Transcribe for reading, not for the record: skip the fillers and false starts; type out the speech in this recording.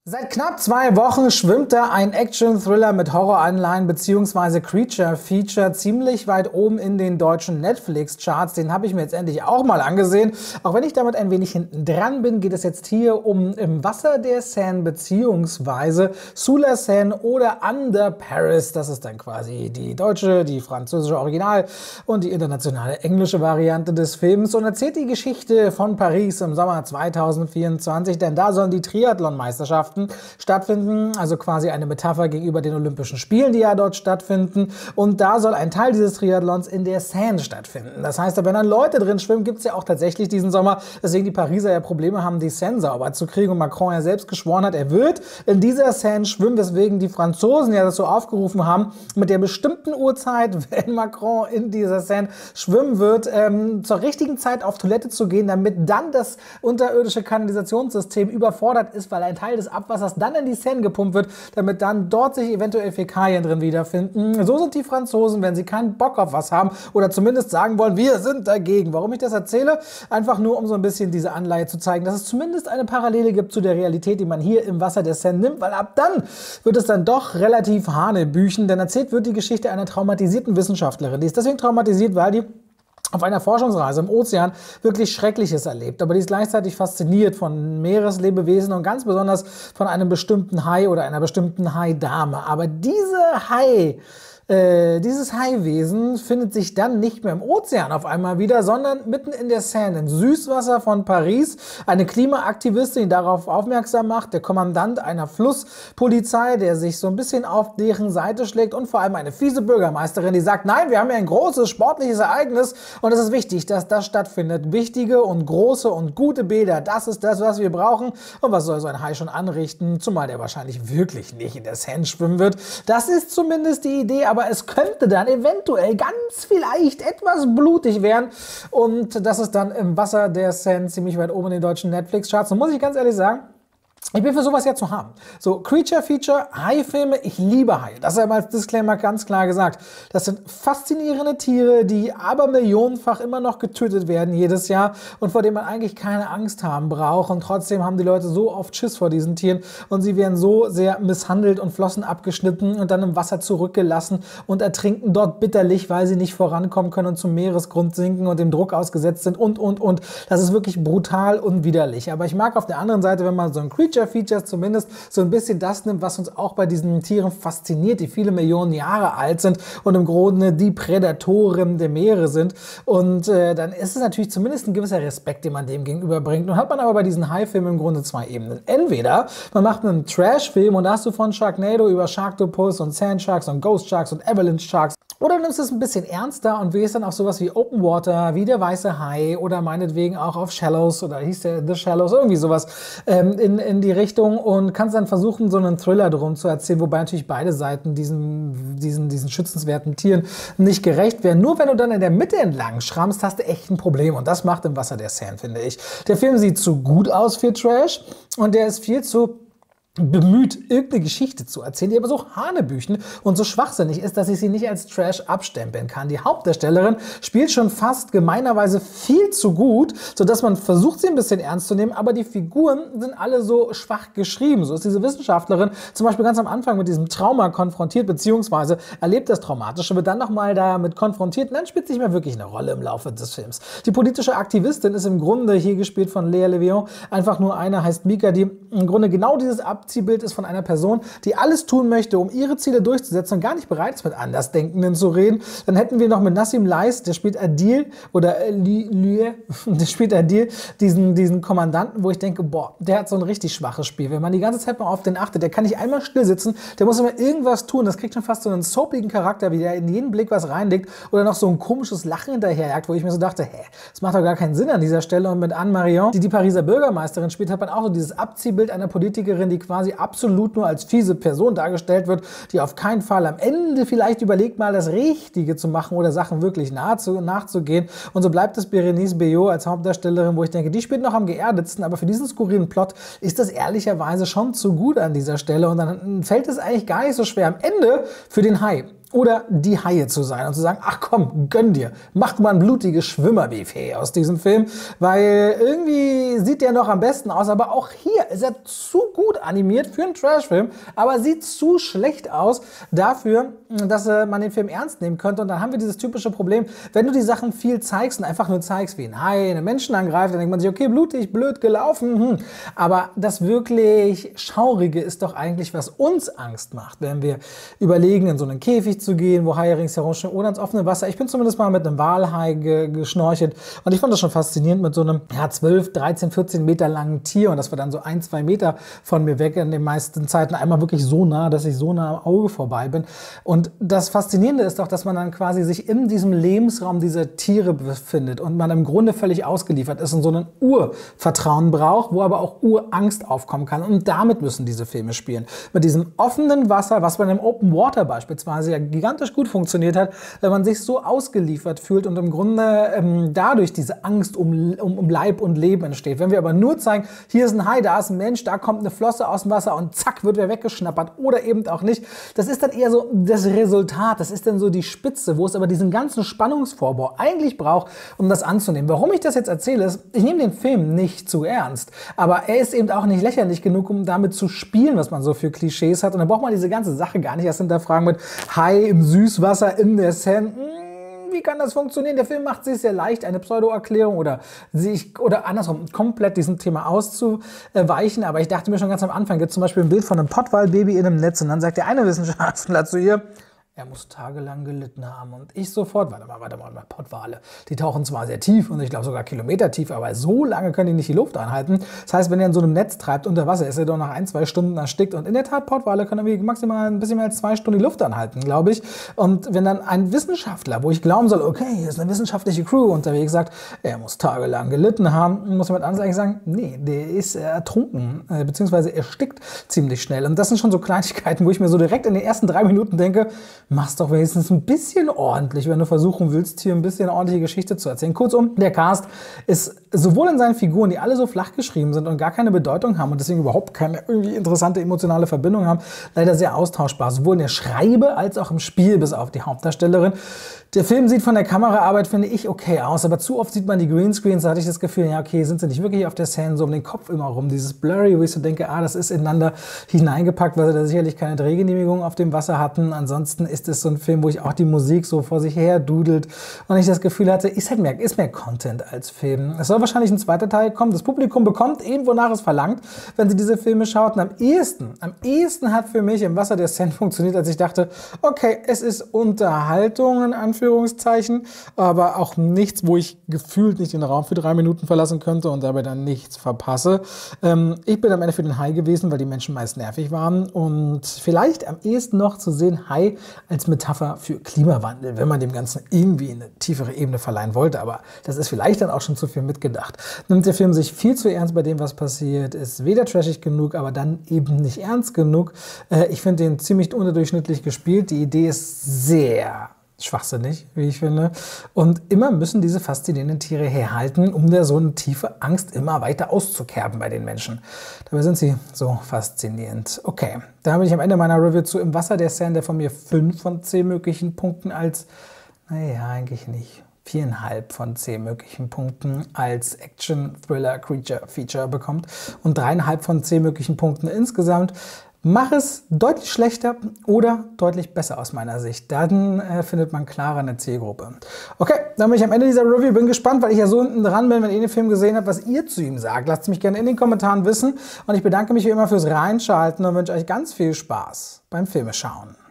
Seit knapp 2 Wochen schwimmt da ein Action-Thriller mit Horror-Anleihen bzw. Creature-Feature ziemlich weit oben in den deutschen Netflix-Charts. Den habe ich mir jetzt endlich auch mal angesehen. Auch wenn ich damit ein wenig hinten dran bin, geht es jetzt hier um Im Wasser der Seine bzw. Sous la Seine oder Under Paris. Das ist dann quasi die deutsche, die französische Original- und die internationale englische Variante des Films und erzählt die Geschichte von Paris im Sommer 2024, denn da sollen die Triathlon-Meisterschaften stattfinden, also quasi eine Metapher gegenüber den Olympischen Spielen, die ja dort stattfinden. Und da soll ein Teil dieses Triathlons in der Seine stattfinden. Das heißt, wenn dann Leute drin schwimmen, gibt es ja auch tatsächlich diesen Sommer, deswegen die Pariser ja Probleme haben, die Seine sauber zu kriegen. Und Macron ja selbst geschworen hat, er wird in dieser Seine schwimmen, weswegen die Franzosen ja das so aufgerufen haben, mit der bestimmten Uhrzeit, wenn Macron in dieser Seine schwimmen wird, zur richtigen Zeit auf Toilette zu gehen, damit dann das unterirdische Kanalisationssystem überfordert ist, weil ein Teil des Abwassers dann in die Seine gepumpt wird, damit dann dort sich eventuell Fäkalien drin wiederfinden. So sind die Franzosen, wenn sie keinen Bock auf was haben oder zumindest sagen wollen, wir sind dagegen. Warum ich das erzähle? Einfach nur, um so ein bisschen diese Anleihe zu zeigen, dass es zumindest eine Parallele gibt zu der Realität, die man hier im Wasser der Seine nimmt, weil ab dann wird es dann doch relativ hanebüchen, denn erzählt wird die Geschichte einer traumatisierten Wissenschaftlerin. Die ist deswegen traumatisiert, weil die auf einer Forschungsreise im Ozean wirklich Schreckliches erlebt. Aber die ist gleichzeitig fasziniert von Meereslebewesen und ganz besonders von einem bestimmten Hai oder einer bestimmten Haidame. Aber dieses Haiwesen findet sich dann nicht mehr im Ozean auf einmal wieder, sondern mitten in der Seine, im Süßwasser von Paris. Eine Klimaaktivistin, die darauf aufmerksam macht, der Kommandant einer Flusspolizei, der sich so ein bisschen auf deren Seite schlägt und vor allem eine fiese Bürgermeisterin, die sagt, nein, wir haben ja ein großes sportliches Ereignis und es ist wichtig, dass das stattfindet. Wichtige und große und gute Bäder, das ist das, was wir brauchen. Und was soll so ein Hai schon anrichten, zumal der wahrscheinlich wirklich nicht in der Seine schwimmen wird. Das ist zumindest die Idee, aber es könnte dann eventuell ganz vielleicht etwas blutig werden und das ist dann im Wasser der Seine ziemlich weit oben in den deutschen Netflix-Charts. Und muss ich ganz ehrlich sagen, ich bin für sowas ja zu haben. So Creature-Feature, Hai-Filme, ich liebe Haie. Das sei mal als Disclaimer ganz klar gesagt. Das sind faszinierende Tiere, die aber millionenfach immer noch getötet werden jedes Jahr und vor denen man eigentlich keine Angst haben braucht. Und trotzdem haben die Leute so oft Schiss vor diesen Tieren und sie werden so sehr misshandelt und Flossen abgeschnitten und dann im Wasser zurückgelassen und ertrinken dort bitterlich, weil sie nicht vorankommen können und zum Meeresgrund sinken und dem Druck ausgesetzt sind und. Das ist wirklich brutal und widerlich. Aber ich mag auf der anderen Seite, wenn man so ein Features zumindest so ein bisschen das nimmt, was uns auch bei diesen Tieren fasziniert, die viele Millionen Jahre alt sind und im Grunde die Prädatoren der Meere sind. Und dann ist es natürlich zumindest ein gewisser Respekt, den man dem gegenüberbringt. Nun hat man aber bei diesen Hai-Filmen im Grunde 2 Ebenen. Entweder man macht einen Trash-Film und da hast du von Sharknado über Sharktopus und Sand Sharks und Ghost Sharks und Avalanche Sharks. Oder du nimmst es ein bisschen ernster und wählst dann auf sowas wie Open Water, wie der weiße Hai oder meinetwegen auch auf Shallows oder hieß der The Shallows, irgendwie sowas in die Richtung und kannst dann versuchen, so einen Thriller drum zu erzählen, wobei natürlich beide Seiten diesen schützenswerten Tieren nicht gerecht werden. Nur wenn du dann in der Mitte entlang schrammst, hast du echt ein Problem und das macht im Wasser der Seine, finde ich. Der Film sieht zu gut aus für Trash und der ist viel zu bemüht, irgendeine Geschichte zu erzählen, die aber so hanebüchen und so schwachsinnig ist, dass ich sie nicht als Trash abstempeln kann. Die Hauptdarstellerin spielt schon fast gemeinerweise viel zu gut, sodass man versucht, sie ein bisschen ernst zu nehmen, aber die Figuren sind alle so schwach geschrieben. So ist diese Wissenschaftlerin zum Beispiel ganz am Anfang mit diesem Trauma konfrontiert, beziehungsweise erlebt das Traumatische, wird dann nochmal damit konfrontiert und dann spielt sie nicht mehr wirklich eine Rolle im Laufe des Films. Die politische Aktivistin ist im Grunde, hier gespielt von Lea Levion, einfach nur eine, heißt Mika, die im Grunde genau dieses Abziehbild ist von einer Person, die alles tun möchte, um ihre Ziele durchzusetzen und gar nicht bereit ist, mit Andersdenkenden zu reden. Dann hätten wir noch mit Nassim Leis, der spielt Adil, oder der spielt Adil, diesen Kommandanten, wo ich denke, boah, der hat so ein richtig schwaches Spiel. Wenn man die ganze Zeit mal auf den achtet, der kann nicht einmal still sitzen, der muss immer irgendwas tun. Das kriegt schon fast so einen soapigen Charakter, wie der in jeden Blick was reinlegt oder noch so ein komisches Lachen hinterherjagt, wo ich mir so dachte, das macht doch gar keinen Sinn an dieser Stelle. Und mit Anne Marion, die Pariser Bürgermeisterin spielt, hat man auch so dieses Abziehbild einer Politikerin, die quasi absolut nur als fiese Person dargestellt wird, die auf keinen Fall am Ende vielleicht überlegt, mal das Richtige zu machen oder Sachen wirklich nachzugehen. Und so bleibt es Berenice Bejo als Hauptdarstellerin, wo ich denke, die spielt noch am geerdetsten, aber für diesen skurrilen Plot ist das ehrlicherweise schon zu gut an dieser Stelle. Und dann fällt es eigentlich gar nicht so schwer am Ende für den Hai oder die Haie zu sein und zu sagen, ach komm, gönn dir, mach mal ein blutiges Schwimmerbuffet aus diesem Film, weil irgendwie sieht der noch am besten aus, aber auch hier ist er zu gut animiert für einen Trashfilm, aber sieht zu schlecht aus dafür, dass man den Film ernst nehmen könnte. Und dann haben wir dieses typische Problem, wenn du die Sachen viel zeigst und einfach nur zeigst, wie ein Hai einen Menschen angreift, dann denkt man sich, okay, blutig, blöd gelaufen, aber das wirklich Schaurige ist doch eigentlich, was uns Angst macht, wenn wir überlegen, in so einen Käfig zu gehen, wo Haie ringsherum stehen oder ins offene Wasser. Ich bin zumindest mal mit einem Walhai geschnorchelt und ich fand das schon faszinierend mit so einem 12, 13, 14 Meter langen Tier und das war dann so 1, 2 Meter von mir weg, in den meisten Zeiten einmal wirklich so nah, dass ich so nah am Auge vorbei bin. Und das Faszinierende ist doch, dass man dann quasi sich in diesem Lebensraum dieser Tiere befindet und man im Grunde völlig ausgeliefert ist und so ein Urvertrauen braucht, wo aber auch Urangst aufkommen kann. Und damit müssen diese Filme spielen. Mit diesem offenen Wasser, was bei einem Open Water beispielsweise ja gigantisch gut funktioniert hat, wenn man sich so ausgeliefert fühlt und im Grunde dadurch diese Angst um Leib und Leben entsteht. Wenn wir aber nur zeigen, hier ist ein Hai, da ist ein Mensch, da kommt eine Flosse aus dem Wasser und zack, wird wer weggeschnappert oder eben auch nicht. Das ist dann eher so das Resultat, das ist dann so die Spitze, wo es aber diesen ganzen Spannungsvorbau eigentlich braucht, um das anzunehmen. Warum ich das jetzt erzähle, ist, ich nehme den Film nicht zu ernst, aber er ist eben auch nicht lächerlich genug, um damit zu spielen, was man so für Klischees hat. Und dann braucht man diese ganze Sache gar nicht erst hinterfragen mit Hai im Süßwasser in der Seine. Wie kann das funktionieren? Der Film macht sich sehr leicht, eine Pseudo-Erklärung oder andersrum, komplett diesem Thema auszuweichen. Aber ich dachte mir schon ganz am Anfang, gibt zum Beispiel ein Bild von einem Pottwalbaby in einem Netz und dann sagt der eine Wissenschaftler zu ihr, er muss tagelang gelitten haben. Und ich sofort, warte mal, Pottwale, die tauchen zwar sehr tief und ich glaube sogar kilometertief, aber so lange können die nicht die Luft anhalten. Das heißt, wenn er in so einem Netz treibt unter Wasser, ist er doch nach 1, 2 Stunden erstickt. Und in der Tat, Pottwale können irgendwie maximal ein bisschen mehr als 2 Stunden die Luft anhalten, glaube ich. Und wenn dann ein Wissenschaftler, wo ich glauben soll, okay, hier ist eine wissenschaftliche Crew unterwegs, sagt, er muss tagelang gelitten haben, muss jemand anderes eigentlich sagen, nee, der ist ertrunken, beziehungsweise erstickt ziemlich schnell. Und das sind schon so Kleinigkeiten, wo ich mir so direkt in den ersten 3 Minuten denke, mach's doch wenigstens ein bisschen ordentlich, wenn du versuchen willst, hier ein bisschen ordentliche Geschichte zu erzählen. Kurzum, der Cast ist sowohl in seinen Figuren, die alle so flach geschrieben sind und gar keine Bedeutung haben und deswegen überhaupt keine irgendwie interessante emotionale Verbindung haben, leider sehr austauschbar. Sowohl in der Schreibe als auch im Spiel, bis auf die Hauptdarstellerin. Der Film sieht von der Kameraarbeit, finde ich, okay aus, aber zu oft sieht man die Greenscreens, da hatte ich das Gefühl, ja okay, sind sie nicht wirklich auf der Szene, so um den Kopf immer rum, dieses Blurry, wo ich so denke, das ist ineinander hineingepackt, weil sie da sicherlich keine Drehgenehmigung auf dem Wasser hatten. Ansonsten ist es so ein Film, wo ich auch die Musik so vor sich her dudelt und ich das Gefühl hatte, ist mehr Content als Film. Es soll wahrscheinlich ein zweiter Teil kommen, das Publikum bekommt eben, wonach es verlangt, wenn sie diese Filme schauten. Am ehesten hat für mich im Wasser der Seine funktioniert, als ich dachte, okay, es ist Unterhaltung, in Anführungszeichen, aber auch nichts, wo ich gefühlt nicht den Raum für 3 Minuten verlassen könnte und dabei dann nichts verpasse. Ich bin am Ende für den Hai gewesen, weil die Menschen meist nervig waren und vielleicht am ehesten noch zu sehen Hai als Metapher für Klimawandel, wenn man dem Ganzen irgendwie eine tiefere Ebene verleihen wollte, aber das ist vielleicht dann auch schon zu viel mitgedacht. Nimmt der Film sich viel zu ernst bei dem, was passiert, ist weder trashig genug, aber dann eben nicht ernst genug. Ich finde den ziemlich unterdurchschnittlich gespielt. Die Idee ist sehr schwachsinnig, wie ich finde. Und immer müssen diese faszinierenden Tiere herhalten, um da so eine tiefe Angst immer weiter auszukerben bei den Menschen. Dabei sind sie so faszinierend. Okay, da bin ich am Ende meiner Review zu Im Wasser der Seine, der von mir 5 von 10 möglichen Punkten als, naja, eigentlich nicht, 4,5 von 10 möglichen Punkten als Action, Thriller, Creature, Feature bekommt und 3,5 von 10 möglichen Punkten insgesamt. Mach es deutlich schlechter oder deutlich besser aus meiner Sicht. Dann findet man klarer eine Zielgruppe. Okay, dann bin ich am Ende dieser Review. Bin gespannt, weil ich ja so hinten dran bin, wenn ihr den Film gesehen habt, was ihr zu ihm sagt. Lasst es mich gerne in den Kommentaren wissen. Und ich bedanke mich wie immer fürs Reinschalten und wünsche euch ganz viel Spaß beim Filmeschauen.